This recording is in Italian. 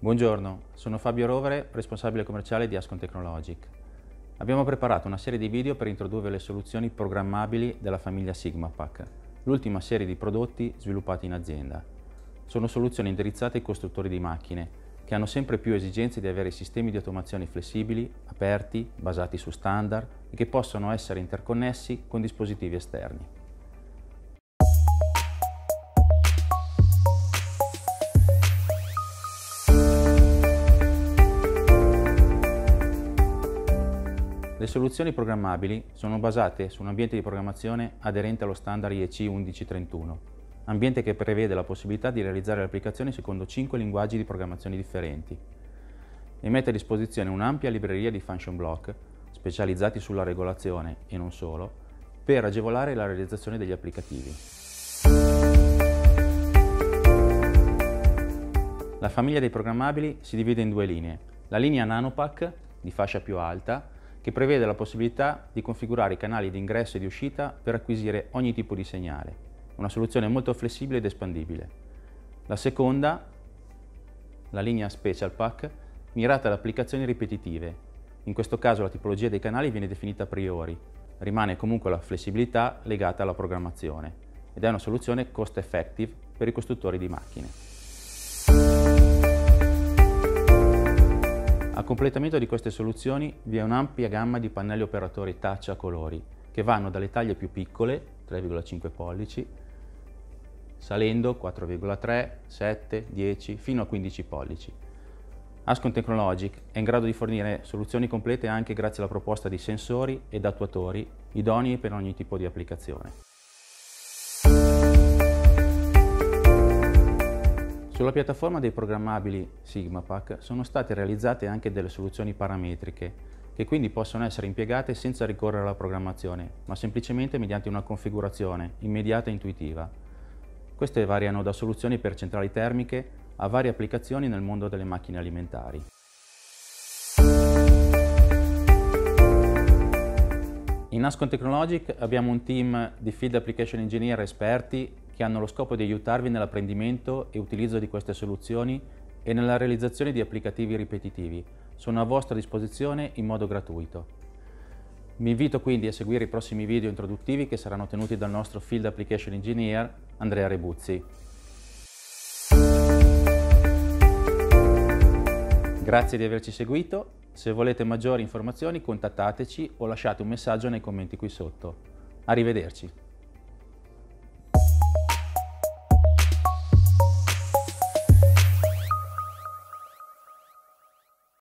Buongiorno, sono Fabio Rovere, responsabile commerciale di Ascon Technologic. Abbiamo preparato una serie di video per introdurre le soluzioni programmabili della famiglia SigmaPack, l'ultima serie di prodotti sviluppati in azienda. Sono soluzioni indirizzate ai costruttori di macchine, che hanno sempre più esigenze di avere sistemi di automazione flessibili, aperti, basati su standard e che possono essere interconnessi con dispositivi esterni. Le soluzioni programmabili sono basate su un ambiente di programmazione aderente allo standard IEC 1131, ambiente che prevede la possibilità di realizzare le applicazioni secondo 5 linguaggi di programmazione differenti e mette a disposizione un'ampia libreria di function block specializzati sulla regolazione e non solo, per agevolare la realizzazione degli applicativi. La famiglia dei programmabili si divide in due linee. La linea NanoPack, di fascia più alta, che prevede la possibilità di configurare i canali di ingresso e di uscita per acquisire ogni tipo di segnale. Una soluzione molto flessibile ed espandibile. La seconda, la linea Special Pack, mirata ad applicazioni ripetitive. In questo caso la tipologia dei canali viene definita a priori, rimane comunque la flessibilità legata alla programmazione ed è una soluzione cost effective per i costruttori di macchine. A completamento di queste soluzioni vi è un'ampia gamma di pannelli operatori touch a colori che vanno dalle taglie più piccole, 3,5 pollici, salendo 4,3, 7, 10 fino a 15 pollici. Ascon Technologic è in grado di fornire soluzioni complete anche grazie alla proposta di sensori ed attuatori idonei per ogni tipo di applicazione. Sulla piattaforma dei programmabili SigmaPack sono state realizzate anche delle soluzioni parametriche, che quindi possono essere impiegate senza ricorrere alla programmazione, ma semplicemente mediante una configurazione immediata e intuitiva. Queste variano da soluzioni per centrali termiche a varie applicazioni nel mondo delle macchine alimentari. In Ascon Technologic abbiamo un team di Field Application Engineer esperti che hanno lo scopo di aiutarvi nell'apprendimento e utilizzo di queste soluzioni e nella realizzazione di applicativi ripetitivi. Sono a vostra disposizione in modo gratuito. Vi invito quindi a seguire i prossimi video introduttivi che saranno tenuti dal nostro Field Application Engineer Andrea Rebuzzi. Grazie di averci seguito. Se volete maggiori informazioni contattateci o lasciate un messaggio nei commenti qui sotto. Arrivederci.